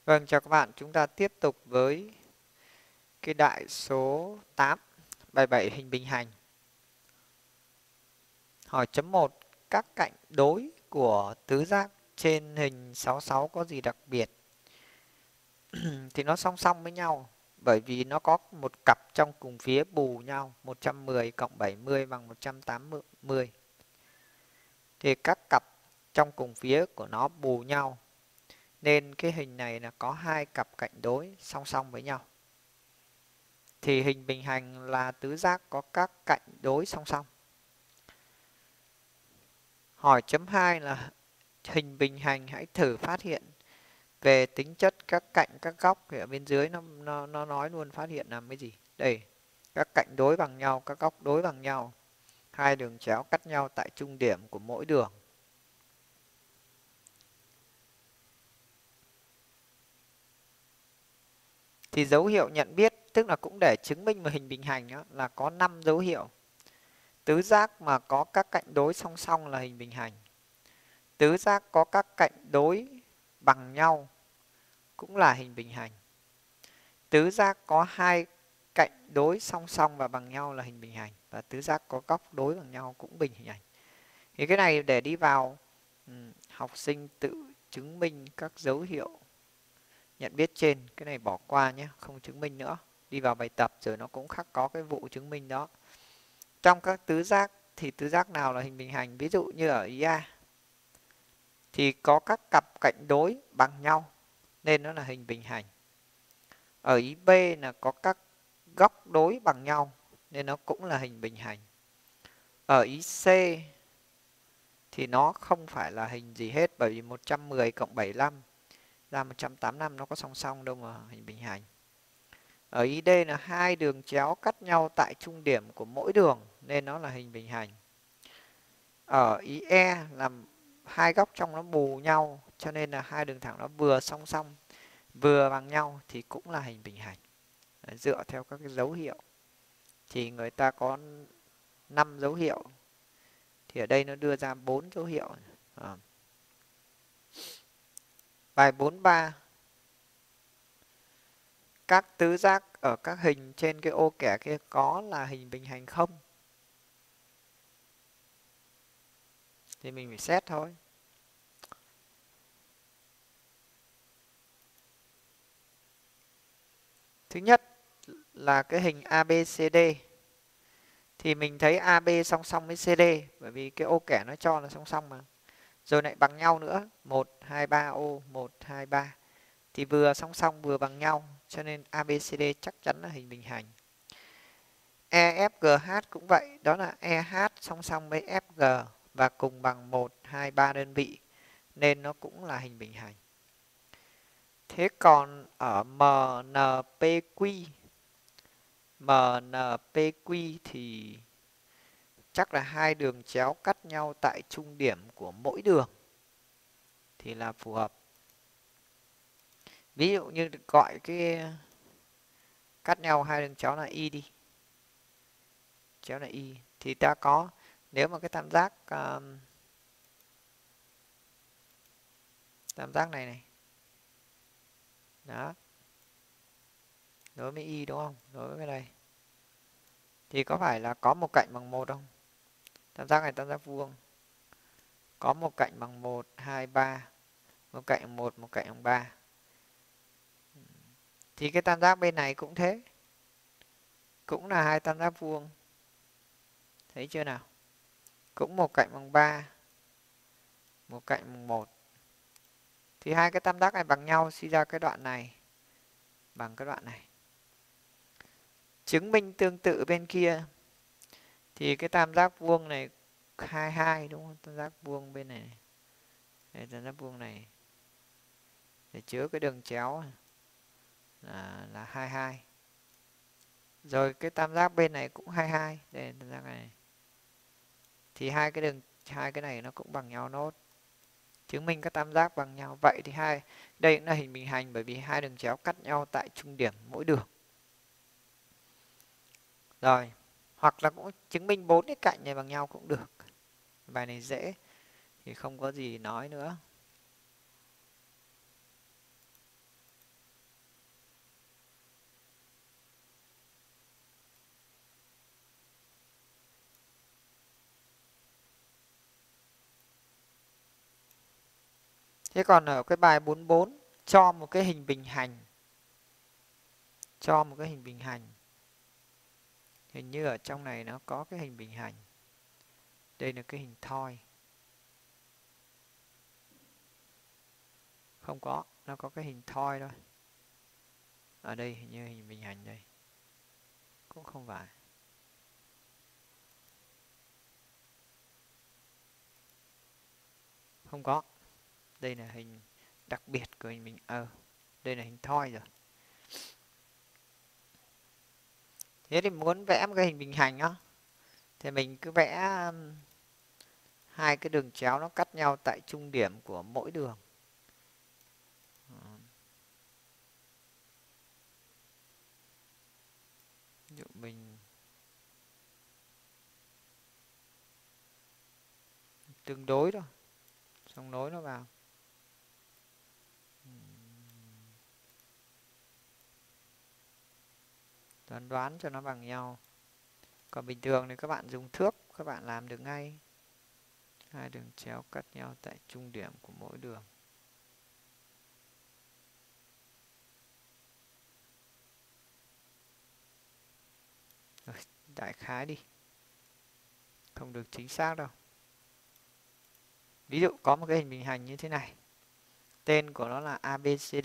Vâng, chào các bạn. Chúng ta tiếp tục với cái đại số 8, bài 7 hình bình hành. Hỏi chấm 1. Các cạnh đối của tứ giác trên hình 66 có gì đặc biệt? Thì nó song song với nhau, bởi vì nó có một cặp trong cùng phía bù nhau, 110 cộng 70 bằng 180. Thì các cặp trong cùng phía của nó bù nhau, nên cái hình này là có hai cặp cạnh đối song song với nhau. Thì hình bình hành là tứ giác có các cạnh đối song song. Hỏi chấm 2 là hình bình hành hãy thử phát hiện về tính chất các cạnh các góc. Thì ở bên dưới nó nói luôn phát hiện làm cái gì. Đây, các cạnh đối bằng nhau, các góc đối bằng nhau, hai đường chéo cắt nhau tại trung điểm của mỗi đường. Thì dấu hiệu nhận biết, tức là cũng để chứng minh một hình bình hành đó, là có 5 dấu hiệu. Tứ giác mà có các cạnh đối song song là hình bình hành. Tứ giác có các cạnh đối bằng nhau cũng là hình bình hành. Tứ giác có hai cạnh đối song song và bằng nhau là hình bình hành. Và tứ giác có góc đối bằng nhau cũng bình hành. Thì cái này để đi vào học sinh tự chứng minh các dấu hiệu nhận biết trên. Cái này bỏ qua nhé, không chứng minh nữa. Đi vào bài tập rồi nó cũng khắc có cái vụ chứng minh đó. Trong các tứ giác thì tứ giác nào là hình bình hành? Ví dụ như ở ý A thì có các cặp cạnh đối bằng nhau nên nó là hình bình hành. Ở ý B là có các góc đối bằng nhau nên nó cũng là hình bình hành. Ở ý C thì nó không phải là hình gì hết, bởi vì 110 cộng 75 ra 185 nó có song song đâu mà hình bình hành. Ở ý D là hai đường chéo cắt nhau tại trung điểm của mỗi đường nên nó là hình bình hành. Ở ý E là hai góc trong nó bù nhau cho nên là hai đường thẳng nó vừa song song vừa bằng nhau thì cũng là hình bình hành. Dựa theo các cái dấu hiệu thì người ta có 5 dấu hiệu, thì ở đây nó đưa ra 4 dấu hiệu. Bài 43. Các tứ giác ở các hình trên cái ô kẻ kia có là hình bình hành không? Thì mình phải xét thôi. Thứ nhất là cái hình ABCD. Thì mình thấy AB song song với CD, bởi vì cái ô kẻ nó cho là song song mà. Rồi lại bằng nhau nữa, 1, 2, 3 ô, 1, 2, 3. Thì vừa song song vừa bằng nhau, cho nên ABCD chắc chắn là hình bình hành. EFGH cũng vậy, đó là EH song song với FG và cùng bằng 1, 2, 3 đơn vị, nên nó cũng là hình bình hành. Thế còn ở MNPQ thì chắc là hai đường chéo cắt nhau tại trung điểm của mỗi đường thì là phù hợp. Ví dụ như gọi cái cắt nhau hai đường chéo là Y đi. Chéo là Y. Thì ta có, nếu mà cái tam giác này này. Đó. Đối với Y đúng không? Đối với cái đây. Thì có phải là có một cạnh bằng 1 không? Tam giác này tam giác vuông. Có một cạnh bằng 1, 2, 3. Một cạnh bằng 1, một cạnh bằng 3. Thì cái tam giác bên này cũng thế. Cũng là hai tam giác vuông. Thấy chưa nào? Cũng một cạnh bằng 3, một cạnh bằng 1. Thì hai cái tam giác này bằng nhau, suy ra cái đoạn này bằng cái đoạn này. Chứng minh tương tự bên kia thì cái tam giác vuông này 22 đúng không? Tam giác vuông bên này. Đây, tam giác vuông này để chứa cái đường chéo là 22. Rồi cái tam giác bên này cũng 22, đây tam giác này. Thì hai cái này nó cũng bằng nhau nốt. Chứng minh các tam giác bằng nhau. Vậy thì đây cũng là hình bình hành, bởi vì hai đường chéo cắt nhau tại trung điểm mỗi đường. Rồi, hoặc là cũng chứng minh 4 cái cạnh này bằng nhau cũng được. Bài này dễ thì không có gì nói nữa. Thế còn ở cái bài 44 cho một cái hình bình hành. Cho một cái hình bình hành. Hình như ở trong này nó có cái hình bình hành. Đây là cái hình thoi. Không có, nó có cái hình thoi thôi. Ở đây hình như hình bình hành đây. Cũng không phải. Không có. Đây là hình đặc biệt của hình bình. Đây là hình thoi rồi. Thế thì muốn vẽ một cái hình bình hành á, thì mình cứ vẽ hai cái đường chéo nó cắt nhau tại trung điểm của mỗi đường. Ví dụ mình tương đối thôi, xong nối nó vào. Đoán cho nó bằng nhau. Còn bình thường thì các bạn dùng thước, các bạn làm được ngay. Hai đường chéo cắt nhau tại trung điểm của mỗi đường. Rồi, đại khái đi. Không được chính xác đâu. Ví dụ có một cái hình bình hành như thế này. Tên của nó là ABCD.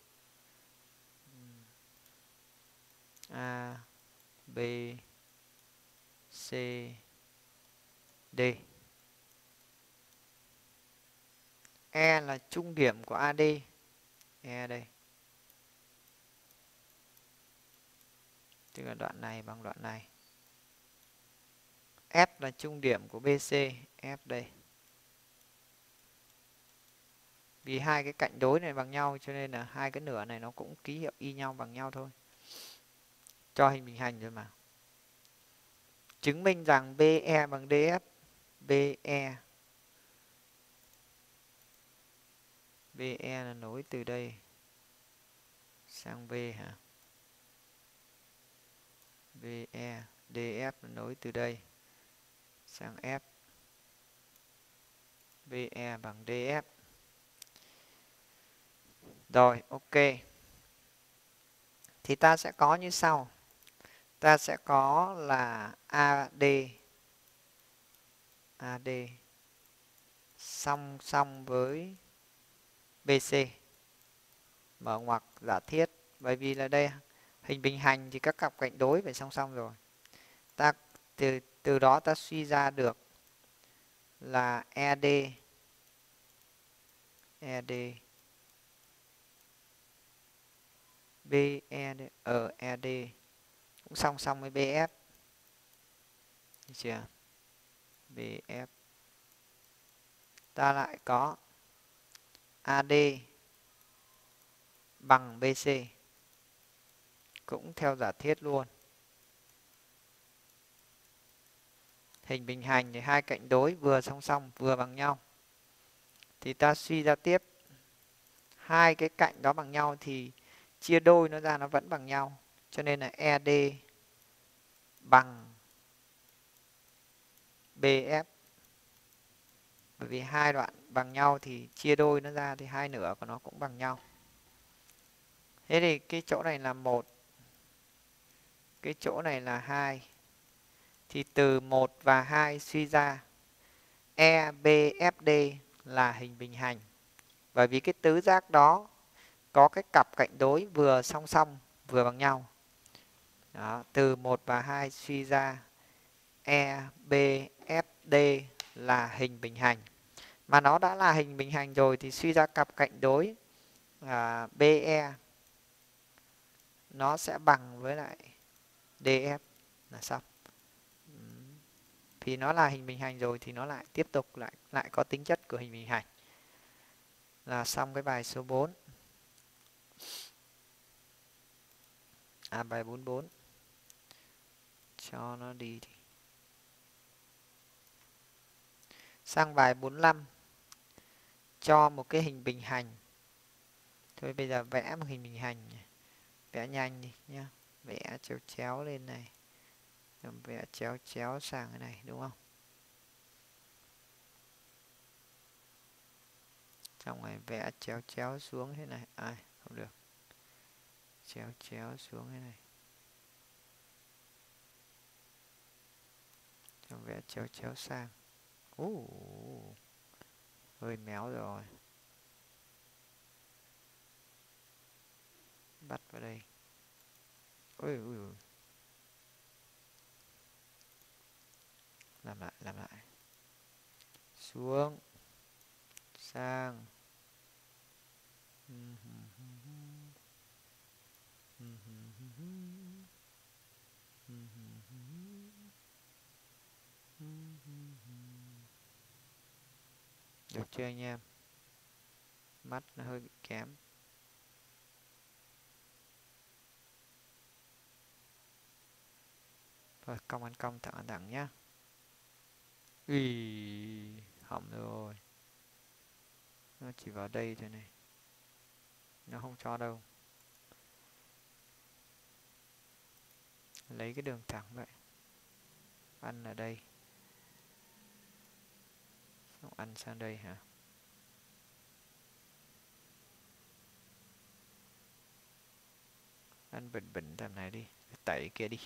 A, B, C, D. E là trung điểm của AD. E đây. Tức là đoạn này bằng đoạn này. F là trung điểm của BC. F đây. Vì hai cái cạnh đối này bằng nhau cho nên là hai cái nửa này nó cũng ký hiệu y nhau bằng nhau thôi. Cho hình bình hành rồi mà. Chứng minh rằng BE bằng DF. BE. BE là nối từ đây sang B hả? BE. DF là nối từ đây sang F. BE bằng DF. Rồi, ok. Thì ta sẽ có như sau. Ta sẽ có là AD. AD song song với BC. Mở ngoặc giả thiết. Bởi vì là đây hình bình hành thì các cặp cạnh đối phải song song rồi. Ta từ đó ta suy ra được là ED. ED. BE ở ED cũng song song với BF. Được chưa? BF. Ta lại có AD bằng BC. Cũng theo giả thiết luôn. Hình bình hành thì hai cạnh đối vừa song song vừa bằng nhau. Thì ta suy ra tiếp. Hai cái cạnh đó bằng nhau thì chia đôi nó ra nó vẫn bằng nhau. Cho nên là ED bằng BF. Bởi vì hai đoạn bằng nhau thì chia đôi nó ra thì hai nửa của nó cũng bằng nhau. Thế thì cái chỗ này là 1. Cái chỗ này là 2. Thì từ 1 và 2 suy ra EBFD là hình bình hành. Bởi vì cái tứ giác đó có cái cặp cạnh đối vừa song song vừa bằng nhau. Đó, từ 1 và 2 suy ra EBFD là hình bình hành. Mà nó đã là hình bình hành rồi thì suy ra cặp cạnh đối BE nó sẽ bằng với lại DF là xong. Vì nó là hình bình hành rồi thì nó lại tiếp tục lại có tính chất của hình bình hành. Là xong cái bài số 4. Bài 44. Cho nó đi thì. Sang bài 45. Cho một cái hình bình hành. Thôi bây giờ vẽ một hình bình hành. Vẽ nhanh đi nhá. Vẽ chéo chéo lên này. Vẽ chéo chéo sang cái này đúng không? Xong rồi vẽ chéo chéo xuống thế này. Không được. Chéo chéo xuống thế này. Xong vẽ chéo chéo sang. Hơi méo rồi. Bắt vào đây. Ui. Làm lại. Xuống. Sang. Được chưa anh em? Mắt nó hơi bị kém. Rồi, cong ăn cong, thẳng ăn thẳng nhá. Hỏng rồi. Nó chỉ vào đây thôi này. Nó không cho đâu. Lấy cái đường thẳng vậy. Ăn ở đây. Xong ăn sang đây hả? Ăn bẩn tầm này đi. Tẩy kia đi.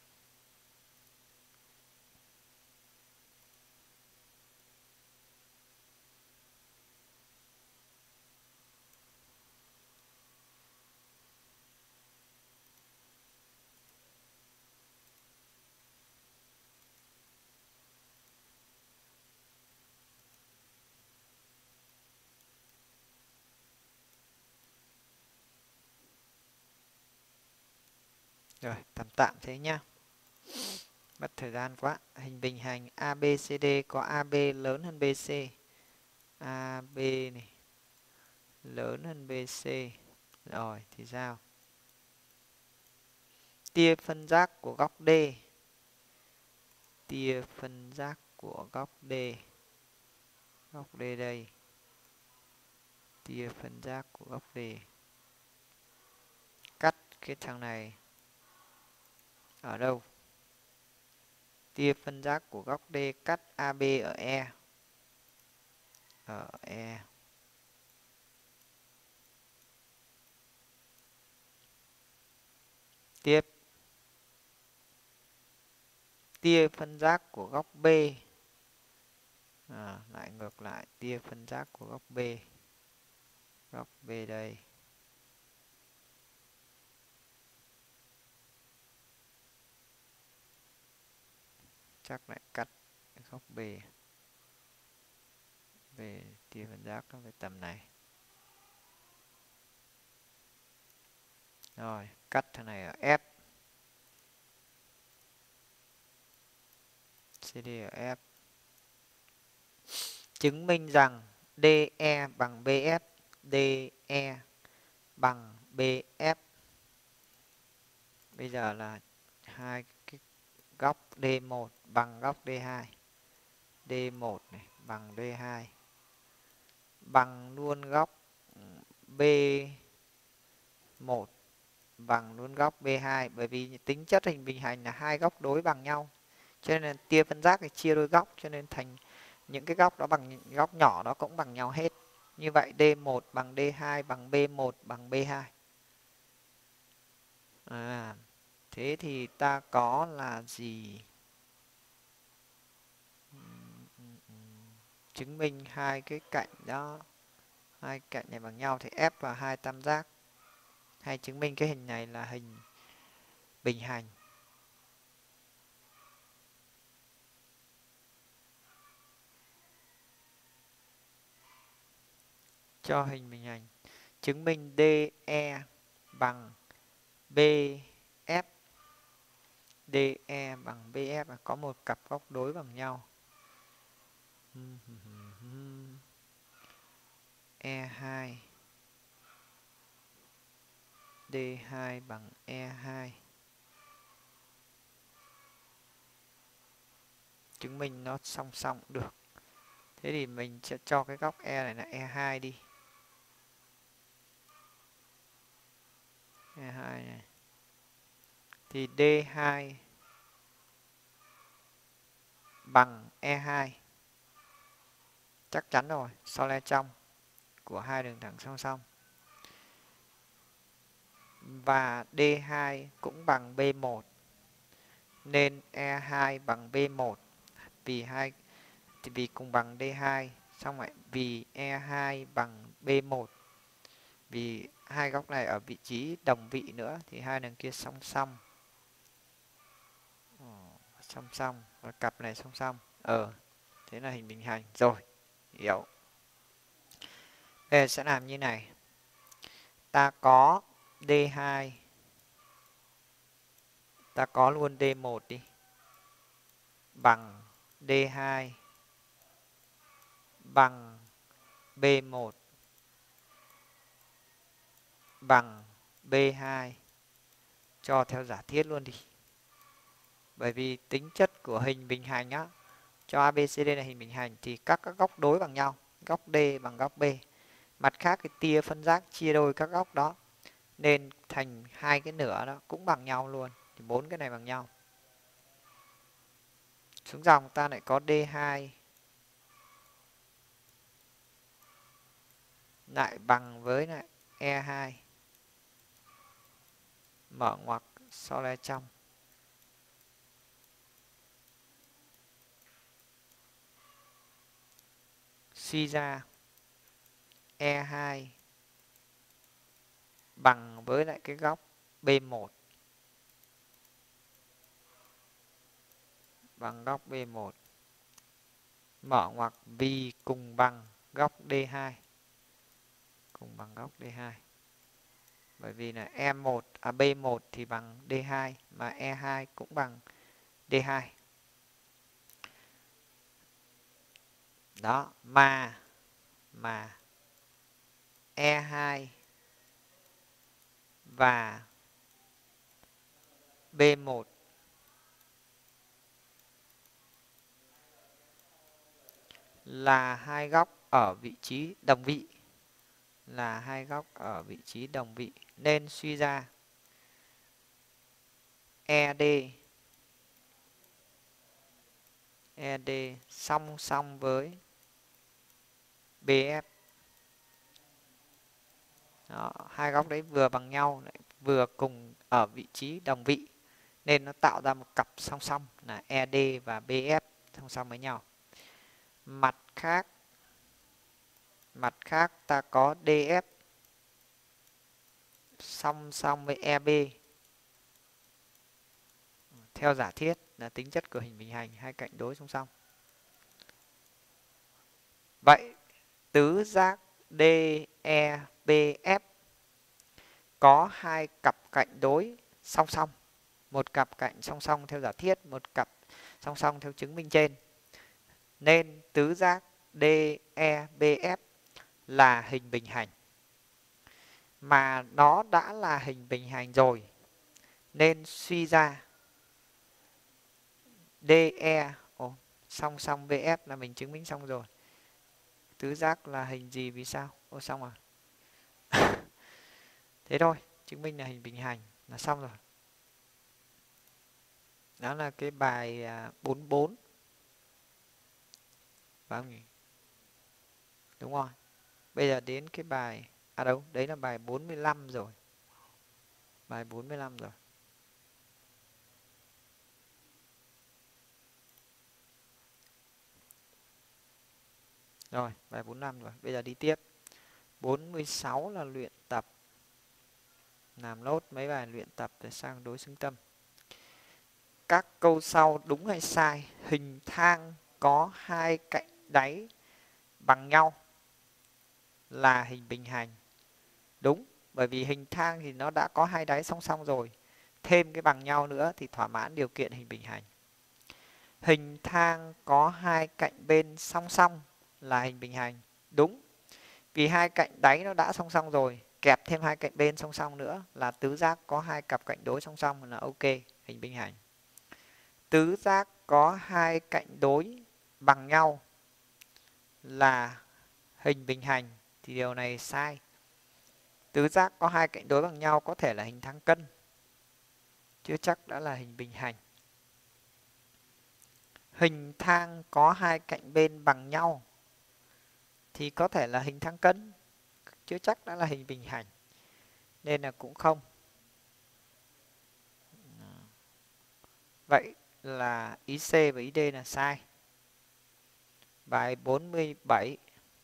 Rồi, tạm thế nhá. Mất thời gian quá. Hình bình hành ABCD có AB lớn hơn BC. AB này lớn hơn BC. Rồi thì sao? Tia phân giác của góc D. Tia phân giác của góc D. Góc D đây. Tia phân giác của góc D. Cắt cái thằng này ở đâu? Tia phân giác của góc D cắt AB ở E. Ở E. Tiếp. Tia phân giác của góc B. Lại ngược lại. Tia phân giác của góc B. Góc B đây. Chắc lại cắt góc B. Về tia phân giác nó về tầm này. Rồi, cắt thằng này ở F. CD ở F. Chứng minh rằng DE bằng BF. DE bằng BF. Bây giờ là hai cái góc D1 bằng góc D2. D1 này bằng D2. Bằng luôn góc B1 bằng luôn góc B2, bởi vì tính chất hình bình hành là hai góc đối bằng nhau. Cho nên tia phân giác thì chia đôi góc, cho nên thành những cái góc đó bằng góc nhỏ đó cũng bằng nhau hết. Như vậy D1 bằng D2 bằng B1 bằng B2. Thế thì ta có là gì? Chứng minh hai cái cạnh đó, hai cạnh này bằng nhau thì F và hai tam giác. Hay chứng minh cái hình này là hình bình hành. Cho hình bình hành. Chứng minh DE bằng BF. DE bằng BF là có một cặp góc đối bằng nhau. E2. D2 bằng E2. Chứng minh nó song song được. Thế thì mình sẽ cho cái góc E này là E2 đi. E2 này. Thì D2 bằng E2. Chắc chắn rồi, sau le trong của hai đường thẳng song song. Và D2 cũng bằng B1. Nên E2 bằng B1 vì cùng bằng D2. Xong lại vì E2 bằng B1 vì hai góc này ở vị trí đồng vị nữa thì hai đường kia song song. Song song và cặp này song song. Thế là hình bình hành rồi. Hiểu. Bây giờ sẽ làm như này. Ta có D2. Ta có luôn D1 đi. Bằng D2 bằng B1 bằng B2 cho theo giả thiết luôn đi. Bởi vì tính chất của hình bình hành á, cho ABCD là hình bình hành thì các góc đối bằng nhau, góc D bằng góc B. Mặt khác cái tia phân giác chia đôi các góc đó nên thành hai cái nửa đó cũng bằng nhau luôn, thì bốn cái này bằng nhau. Xuống dòng ta lại có D2 lại bằng với lại E2 mở ngoặc so le trong. Suy ra E2 bằng với lại cái góc B1 bằng góc B1 mở ngoặc vì cùng bằng góc D2 cùng bằng góc D2. Bởi vì là B1 thì bằng D2 mà E2 cũng bằng D2. Đó, mà E2 và B1 là hai góc ở vị trí đồng vị. Nên suy ra ED song song với BF. Đó, hai góc đấy vừa bằng nhau lại vừa cùng ở vị trí đồng vị nên nó tạo ra một cặp song song là ED và BF song song với nhau. Mặt khác ta có DF song song với EB. Theo giả thiết là tính chất của hình bình hành hai cạnh đối song song. Vậy tứ giác DEBF có hai cặp cạnh đối song song. Một cặp cạnh song song theo giả thiết, một cặp song song theo chứng minh trên. Nên tứ giác DEBF là hình bình hành. Mà nó đã là hình bình hành rồi nên suy ra DE song song BF là mình chứng minh xong rồi. Tứ giác là hình gì vì sao? Xong rồi. Thế thôi, chứng minh là hình bình hành là xong rồi. Đó là cái bài 44. Phải không nhỉ? Đúng rồi. Bây giờ đến cái bài đấy là bài 45 rồi. Bài 45 rồi. Rồi, bài 45 rồi. Bây giờ đi tiếp. 46 là luyện tập. Làm nốt mấy bài luyện tập để sang đối xứng tâm. Các câu sau đúng hay sai? Hình thang có hai cạnh đáy bằng nhau là hình bình hành. Đúng, bởi vì hình thang thì nó đã có hai đáy song song rồi. Thêm cái bằng nhau nữa thì thỏa mãn điều kiện hình bình hành. Hình thang có hai cạnh bên song song là hình bình hành. Đúng, vì hai cạnh đáy nó đã song song rồi, kẹp thêm hai cạnh bên song song nữa là tứ giác có hai cặp cạnh đối song song là ok, hình bình hành. Tứ giác có hai cạnh đối bằng nhau là hình bình hành thì điều này sai. Tứ giác có hai cạnh đối bằng nhau có thể là hình thang cân, chưa chắc đã là hình bình hành. Hình thang có hai cạnh bên bằng nhau thì có thể là hình thang cân, chưa chắc đã là hình bình hành, nên là cũng không. Vậy là ý C và ý D là sai. Bài 47.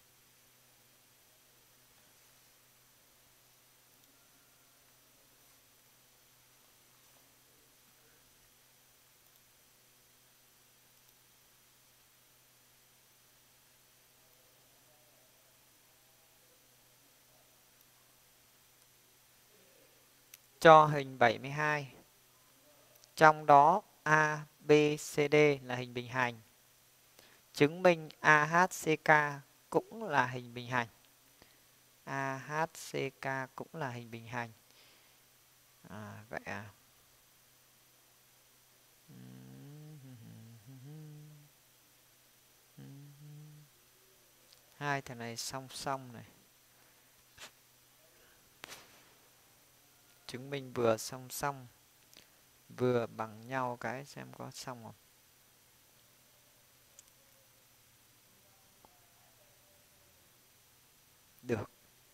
Cho hình 72. Trong đó A, B, C, D là hình bình hành. Chứng minh AHCK cũng là hình bình hành. AHCK cũng là hình bình hành. Vậy à. Hai thằng này song song này. Chứng minh vừa song song vừa bằng nhau cái xem có xong không. Được.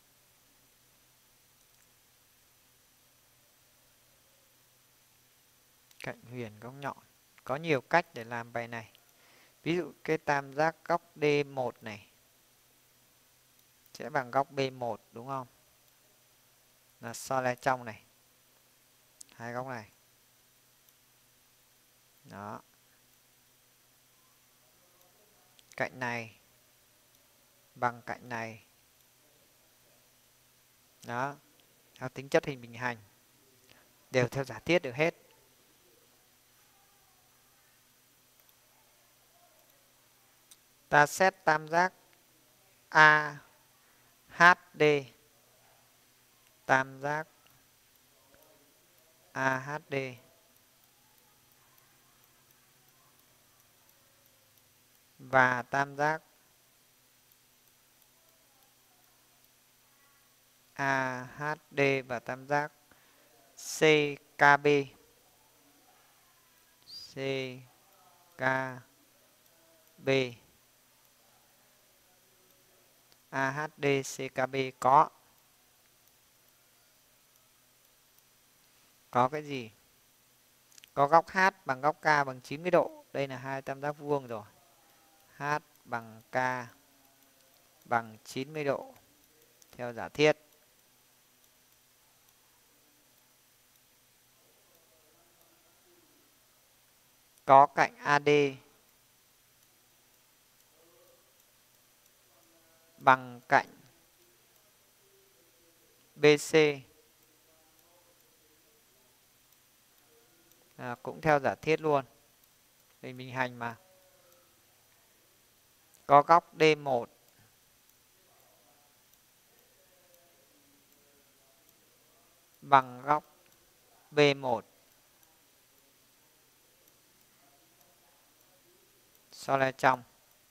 Cạnh huyền góc nhọn. Có nhiều cách để làm bài này. Ví dụ cái tam giác góc D1 này sẽ bằng góc B1 đúng không? Là so le trong này. Hai góc này. Đó. Cạnh này bằng cạnh này. Đó. Theo tính chất hình bình hành. Đều theo giả thiết được hết. Ta xét tam giác AHD. Tam giác AHD và tam giác AHD và tam giác CKB. CKB. AHD CKB có cái gì? Có góc H bằng góc K bằng 90 độ. Đây là hai tam giác vuông rồi. H bằng K bằng 90 độ theo giả thiết. Có cạnh AD bằng cạnh BC. Cũng theo giả thiết luôn. Hình bình hành mà. Có góc D1 bằng góc B1. So le trong.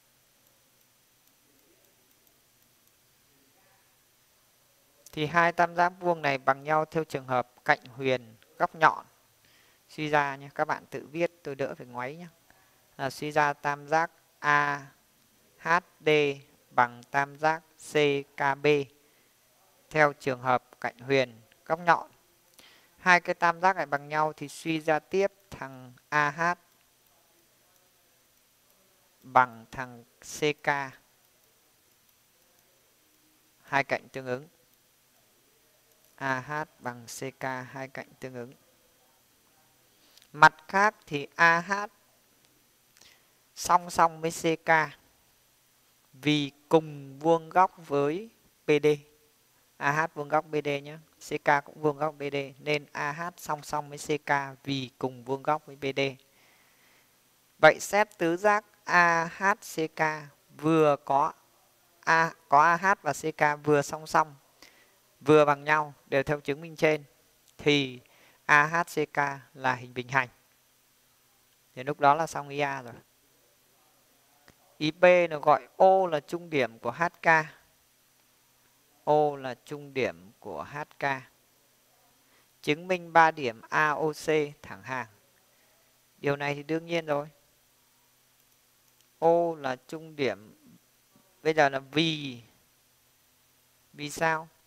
Thì hai tam giác vuông này bằng nhau theo trường hợp cạnh huyền góc nhọn. Suy ra nhé, các bạn tự viết tôi đỡ phải ngoáy nhé. Suy ra tam giác AHD bằng tam giác CKB theo trường hợp cạnh huyền góc nhọn. Hai cái tam giác này bằng nhau thì suy ra tiếp thằng AH bằng thằng CK. Hai cạnh tương ứng. AH bằng CK, hai cạnh tương ứng. Mặt khác thì AH song song với CK vì cùng vuông góc với BD. AH vuông góc BD nhé. CK cũng vuông góc BD. Nên AH song song với CK vì cùng vuông góc với BD. Vậy xét tứ giác AHCK vừa có AH và CK vừa song song, vừa bằng nhau, đều theo chứng minh trên, thì AHCK là hình bình hành. Thì lúc đó là xong ý A rồi. Ý B nó gọi O là trung điểm của HK. O là trung điểm của HK. Chứng minh 3 điểm AOC thẳng hàng. Điều này thì đương nhiên rồi. O là trung điểm. Bây giờ là vì sao?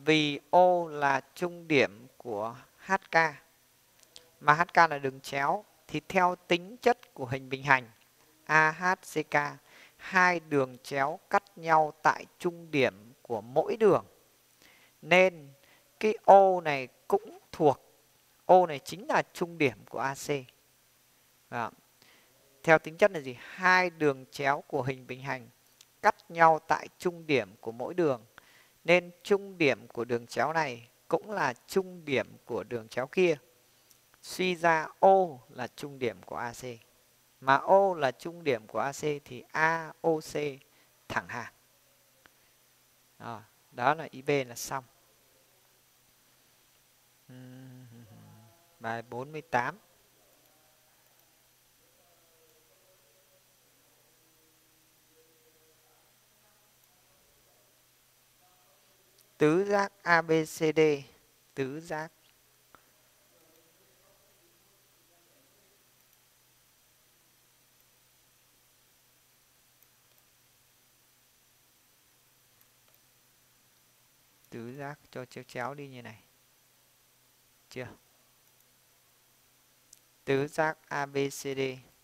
vì O là trung điểm của HK, mà HK là đường chéo, thì theo tính chất của hình bình hành AHCK, hai đường chéo cắt nhau tại trung điểm của mỗi đường, nên cái O này cũng thuộc, O này chính là trung điểm của AC. Đó. Theo tính chất là gì? Hai đường chéo của hình bình hành cắt nhau tại trung điểm của mỗi đường, nên trung điểm của đường chéo này cũng là trung điểm của đường chéo kia. Suy ra O là trung điểm của AC. Mà O là trung điểm của AC thì AOC thẳng hàng. Đó là IB là xong. Bài 48. Tứ giác ABCD, tứ giác cho chéo chéo đi như này. Chưa? Tứ giác ABCD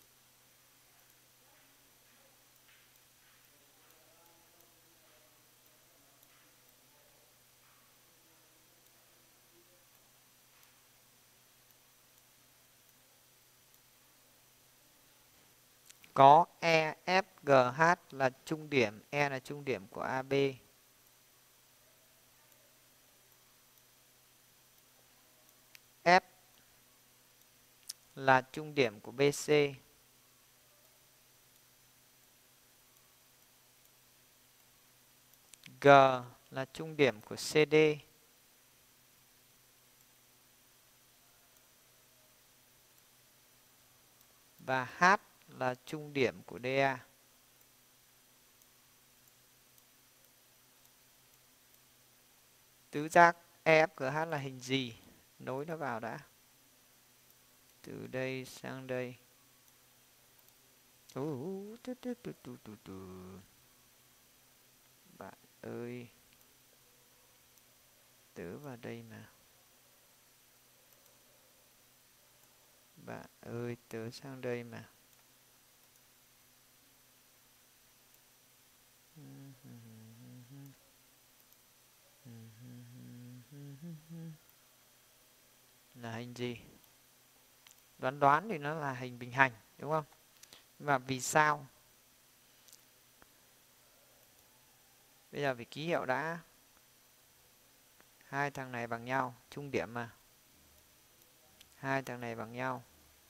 có EFGH là trung điểm, E là trung điểm của AB. F là trung điểm của BC. G là trung điểm của CD. Và H là trung điểm của DA. Tứ giác EFGH là hình gì? Nối nó vào đã. Từ đây sang đây. Bạn ơi, tớ vào đây mà. Bạn ơi, tớ sang đây mà. Là hình gì? Đoán thì nó là hình bình hành, đúng không? Và vì sao? Bây giờ phải ký hiệu đã. Hai thằng này bằng nhau, trung điểm mà. Hai thằng này bằng nhau.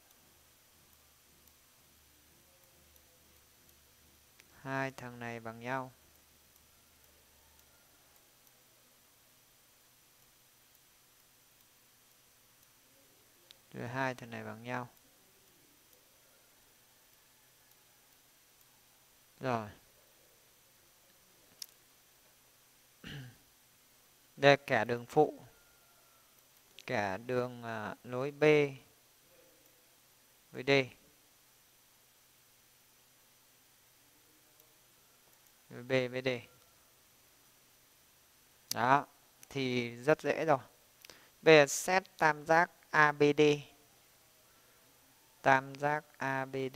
Hai thằng này bằng nhau. Rồi hai thằng này bằng nhau. Rồi. Đây kẻ đường phụ. Kẻ đường nối B với D. Với B với D. Đó. Thì rất dễ rồi. Bây giờ xét tam giác ABD. Tam giác ABD.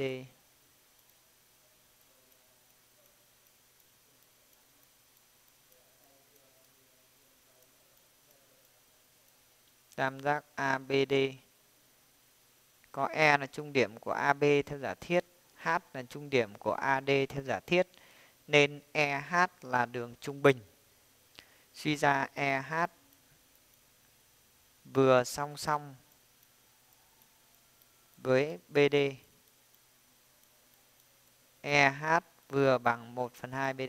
Tam giác ABD có E là trung điểm của AB theo giả thiết, H là trung điểm của AD theo giả thiết, nên EH là đường trung bình. Suy ra EH vừa song song với BD. EH vừa bằng 1/2 BD.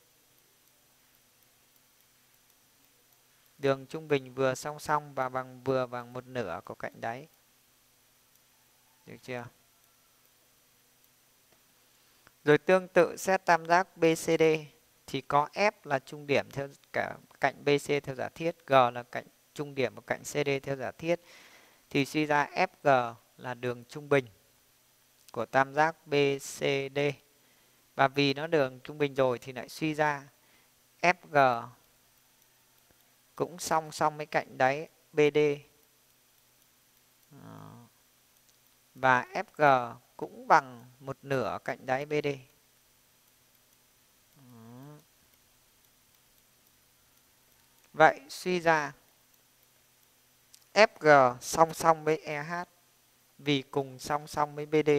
Đường trung bình vừa song song và vừa bằng 1/2 của cạnh đáy. Được chưa? Rồi tương tự xét tam giác BCD thì có F là trung điểm theo cả cạnh BC theo giả thiết, G là cạnh trung điểm của cạnh CD theo giả thiết, thì suy ra FG là đường trung bình của tam giác BCD. Và vì nó đường trung bình rồi thì lại suy ra FG cũng song song với cạnh đáy BD. Và FG cũng bằng 1/2 cạnh đáy BD. Vậy suy ra FG song song với EH vì cùng song song với BD.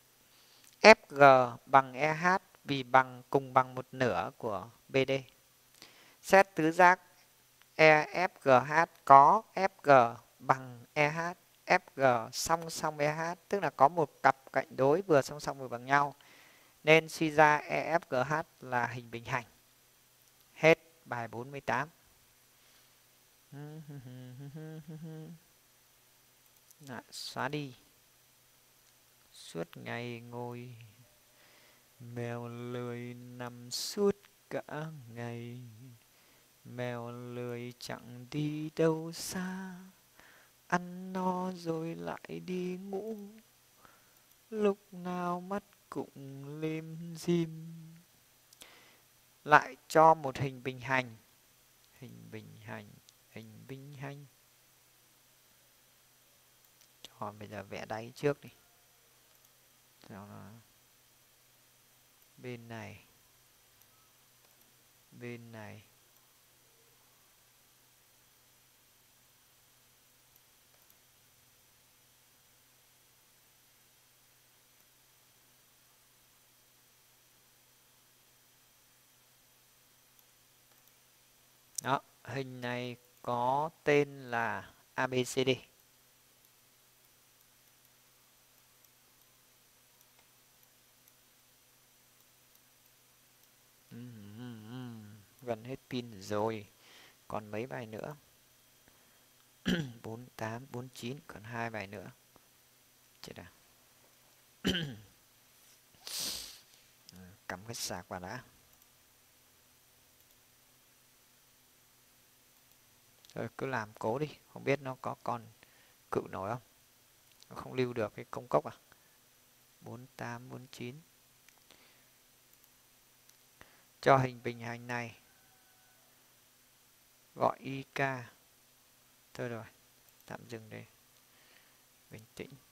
FG bằng EH vì cùng bằng 1/2 của BD. Xét tứ giác EFGH có FG bằng EH, FG song song với EH, tức là có một cặp cạnh đối vừa song song vừa bằng nhau, nên suy ra EFGH là hình bình hành. Hết bài 48. Đã, xóa đi. Suốt ngày ngồi mèo lười nằm suốt cả ngày, mèo lười chẳng đi đâu xa, ăn no rồi lại đi ngủ, lúc nào mắt cũng lim dim. Lại cho một hình bình hành. Hình bình hành. Cho bây giờ vẽ đáy trước đi. Sau đó bên này, bên này. Đó, hình này có tên là ABCD. Gần hết pin rồi. Còn mấy bài nữa? 48, 49, còn 2 bài nữa. Chết à. Cắm cái sạc vào đã. Rồi cứ làm cố đi, không biết nó có còn cự nổi không? Nó không lưu được cái công cốc à? 48, 49. Cho hình bình hành này gọi IK. Thôi rồi, tạm dừng đây. Bình tĩnh.